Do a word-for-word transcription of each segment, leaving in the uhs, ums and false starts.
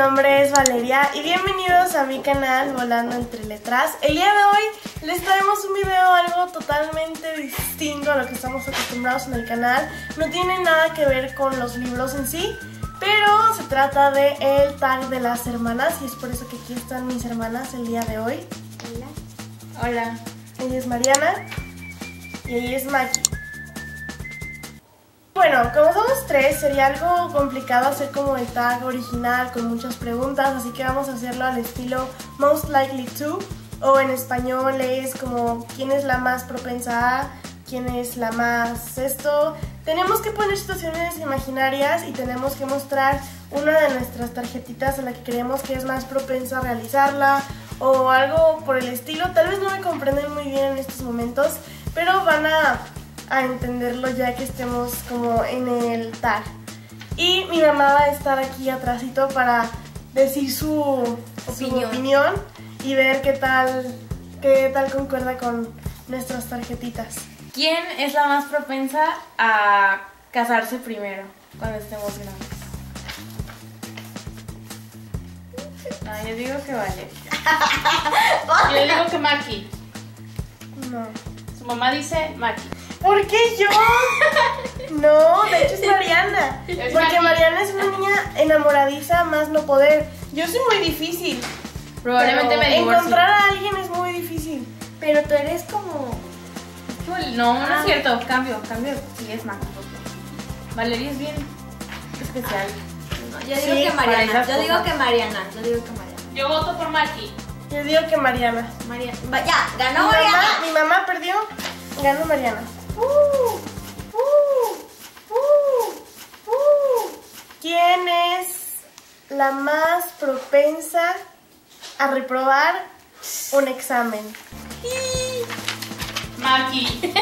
nombre es Valeria y bienvenidos a mi canal Volando Entre Letras. El día de hoy les traemos un video algo totalmente distinto a lo que estamos acostumbrados en el canal. No tiene nada que ver con los libros en sí, pero se trata de el tag de las hermanas y es por eso que aquí están mis hermanas el día de hoy. Hola. Hola. Ella es Mariana y ella es Maki. Bueno, como somos tres, sería algo complicado hacer como el tag original con muchas preguntas, así que vamos a hacerlo al estilo Most Likely To, o en español es como ¿quién es la más propensa a? ¿Quién es la más esto? Tenemos que poner situaciones imaginarias y tenemos que mostrar una de nuestras tarjetitas a la que creemos que es más propensa a realizarla o algo por el estilo. Tal vez no me comprenden muy bien en estos momentos, pero van a... a entenderlo ya que estemos como en el tag. Y mi mamá va a estar aquí atrásito para decir su opinión. su opinión y ver qué tal, qué tal concuerda con nuestras tarjetitas. ¿Quién es la más propensa a casarse primero cuando estemos grandes? No, yo digo que vale. Yo digo que Maki. No. Su mamá dice Maki. ¿Por qué yo? No, de hecho es Mariana. Es porque Maki. Mariana es una niña enamoradiza más no poder. Yo soy muy difícil. Probablemente me divorcie. Encontrar a alguien es muy difícil. Pero tú eres como... No, no es cierto. Cambio, cambio. Sí, es Maki. Valeria es bien especial. No, yo Sí, digo que Mariana. para esas Yo digo cosas. que Mariana. Yo digo que Mariana. Yo voto por Maki. Yo digo que Mariana. Mariana. Va, ya, ganó Mi Mariana. mamá, mi mamá perdió, ganó Mariana. Uh, uh, uh, uh. ¿Quién es la más propensa a reprobar un examen? Maki.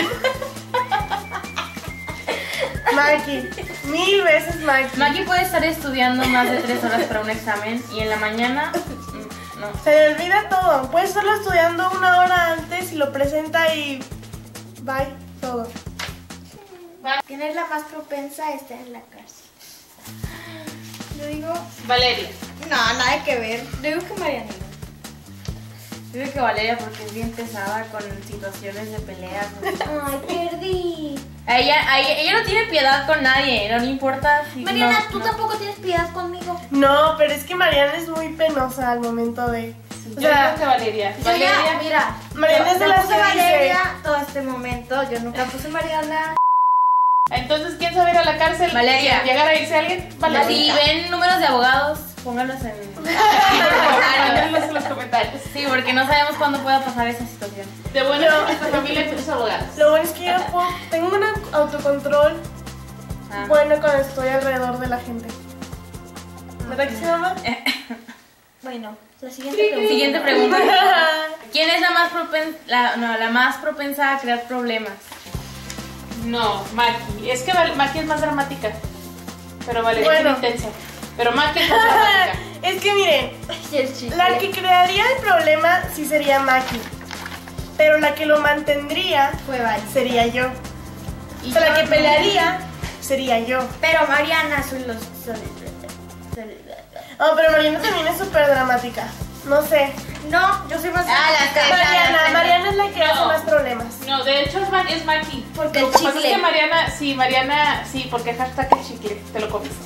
Maki, mil veces Maki. Maki puede estar estudiando más de tres horas para un examen y en la mañana... mm, No. Se le olvida todo. Puede estarlo estudiando una hora antes y lo presenta y... bye, todo. ¿Quién es la más propensa a estar en la cárcel? Yo digo... Valeria. No, nada que ver. Yo digo que Mariana. Yo digo que Valeria porque es bien pesada con situaciones de peleas. Ay, perdí. A ella, a ella, ella no tiene piedad con nadie, no le importa si... Mariana, no, tú no. tampoco tienes piedad conmigo. No, pero es que Mariana es muy penosa al momento de... O Yo sea, digo que Valeria. Yo Valeria. ya, mira, Mariana yo es de no las puse que Valeria dice- todo este momento. Yo nunca puse Mariana. Entonces, ¿quién se va a ir a la cárcel? Valeria. Si llegara a irse alguien, Si Valeria. ven números de abogados, pónganlos en... Pónganlos en los comentarios. Sí, porque no sabemos cuándo pueda pasar esa situación. De bueno que nuestra familia hay muchos abogados. lo bueno es que yo puedo- tengo un autocontrol Ah. bueno cuando estoy alrededor de la gente. ¿Verdad que sí, mamá? Bueno, la siguiente pregunta. Siguiente pregunta. ¿Quién es la más propensa, la, no, la más propensa a crear problemas? No, Maki. Es que Val- Maki es más dramática. Pero Valeria Bueno. es intensa. Pero Maki es más dramática. Es que miren, Y el chicle. la que crearía el problema sí sería Maki, pero la que lo mantendría Fue Val. sería yo. Y O sea, la yo que no. pelearía sería yo. Pero Mariana son los... Son, son- Oh, pero Mariana también es súper dramática. No sé. No, yo soy más... Ah, la que- Mariana, Mariana es la que No. hace más problemas. No, de hecho es, Ma- es Maki. Porque Lo el que pasa chicle. es que Mariana, sí, Mariana, sí, porque hashtag el chicle, te lo comiste.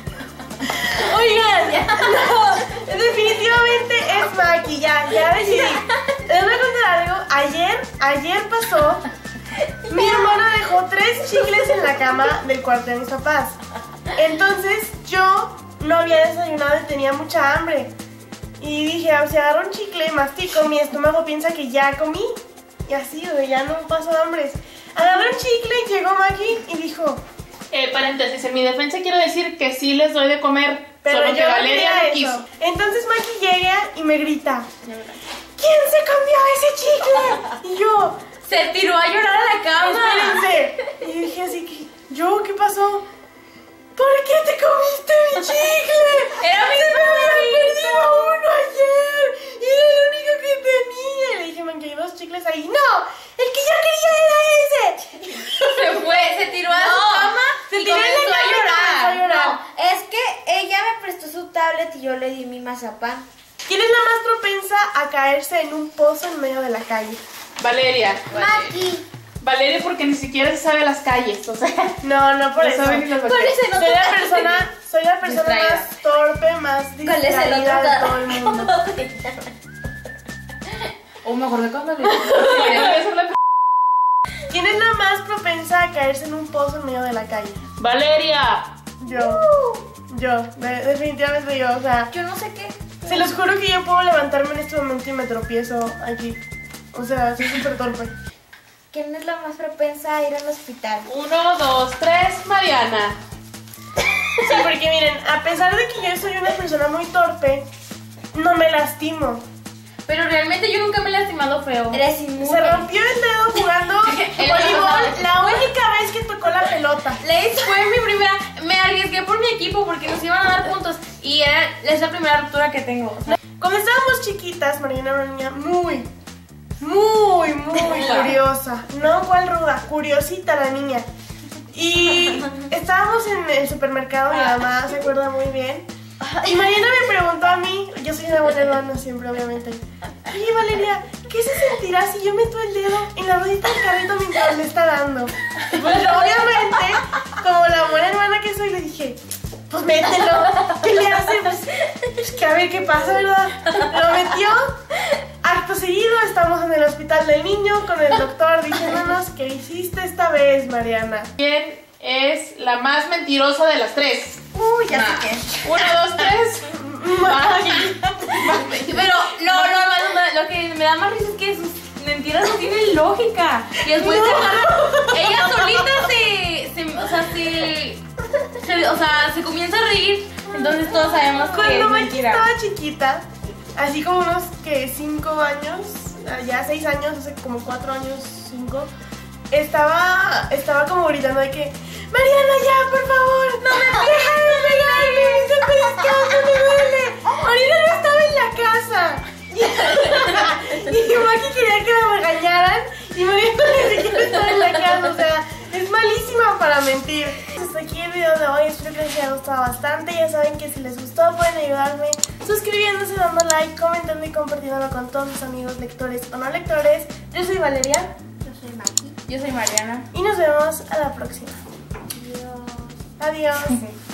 Oigan, no, definitivamente es Maki, ya, ya decidí. Les voy a contar algo. Ayer, ayer pasó, mi hermana dejó tres chicles en la cama del cuarto de mis papás. Entonces yo no había desayunado y tenía mucha hambre. Y dije, ah, si agarro un chicle, mastico, mi estómago piensa que ya comí. Y así, güey, ya no paso hambre. Agarré un chicle y llegó Maki y dijo... Eh, paréntesis, en mi defensa quiero decir que sí les doy de comer, Pero solo yo que no Valeria quería no eso. quiso. Entonces Maki llega y me grita, ¿quién se comió ese chicle? Y yo, Se tiró a llorar a la cama. espérense. Y dije así que, ¿yo qué pasó? ¿Por qué te comiste mi chicle? Era mi Se me había favorito. perdido uno ayer y era el único que tenía. Y le dije, man, que hay dos chicles ahí. No, el que yo quería era ese. Se fue, se tiró a su cama Se y tiró en la comenzó a cama y llorar. comenzó a llorar. No, es que ella me prestó su tablet y yo le di mi mazapán. ¿Quién es la más propensa a caerse en un pozo en medio de la calle? Valeria. Maki. Valeria porque ni siquiera se sabe las calles, o sea. No, no por No eso. sabe ni las Por calles. eso no Soy te la persona, soy la persona Distraída. más torpe, más ¿Cuál es el otro distraída de cada- todo el mundo. O me acordé cuando le Voy a hacer la- ¿Quién es la más propensa a caerse en un pozo en medio de la calle? Valeria. Yo. Yo, de- definitivamente yo, o sea, Yo no sé qué. se los juro que yo puedo levantarme en este momento y me tropiezo aquí. O sea, soy súper torpe. ¿Quién es la más propensa a ir al hospital? Uno, dos, tres, Mariana. Sí, porque miren, a pesar de que yo soy una persona muy torpe, no me lastimo. Pero realmente yo nunca me he lastimado feo. Eres inmune. Se rompió el dedo jugando El voleibol pasado. la única vez que tocó la pelota. Le fue mi primera. Me arriesgué por mi equipo porque nos iban a dar puntos. Y era, es la primera ruptura que tengo. O sea, Cuando estábamos chiquitas, Mariana era una niña muy, muy, muy Ruda. curiosa. No, ¿cuál ruda? Curiosita la niña. Y estábamos en el supermercado, mi mamá se acuerda muy bien. Y Mariana me preguntó a mí, yo soy una buena hermana siempre, obviamente. Oye, Valeria, ¿qué se sentirá si yo meto el dedo en la ruedita del carrito mientras le está dando? Pues yo, obviamente, como la buena hermana que soy, le dije, pues mételo. ¿Qué le hace? Pues, pues que a ver qué pasa, ¿verdad? Lo metió. Acto seguido, estamos en el hospital del niño con el doctor diciéndonos qué hiciste esta vez, Mariana. ¿Quién es la más mentirosa de las tres? Uy, ya Nah. sé qué. Uno, dos, tres. Maki. pero lo, lo, más- lo que me da más risa es que sus mentiras no tienen lógica. Y después se agarra- ella solita se, se, o sea, se, se- o sea, se comienza a reír. Entonces todos sabemos que Cuando es Maki mentira. estaba chiquita, así como unos que cinco años, ya seis años, hace como cuatro años, cinco, estaba, estaba como gritando de que Mariana, ya, por favor, no me deja de pegarme, me estoy pellizcando, me duele. Mariana no estaba en la casa. Y Maki quería que la regañaran y Mariana ni siquiera estaba en la casa, o sea, es malísima para mentir. Hasta aquí el video de hoy, espero que les haya gustado bastante. Ya saben que si les gustó pueden ayudarme suscribiéndose, dando like, comentando y compartiéndolo con todos sus amigos lectores o no lectores. Yo soy Valeria Yo soy Maki. Yo soy Mariana. y nos vemos a la próxima. Adiós. Adiós.